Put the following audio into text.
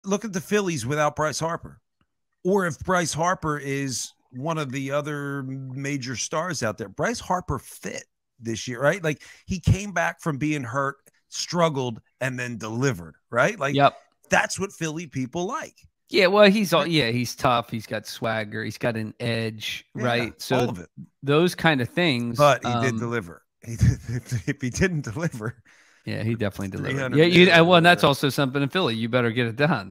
look at the Phillies without Bryce Harper, or if Bryce Harper is one of the other major stars out there. Bryce Harper fit this year, right? Like he came back from being hurt, struggled, and then delivered, right? Like that's what Philly people like. Yeah, well, he's tough. He's got swagger. He's got an edge, right? So all of it. Those kind of things. But he did deliver. If he didn't deliver, yeah, he definitely delivered. Yeah, well, and that's also something in Philly. You better get it done.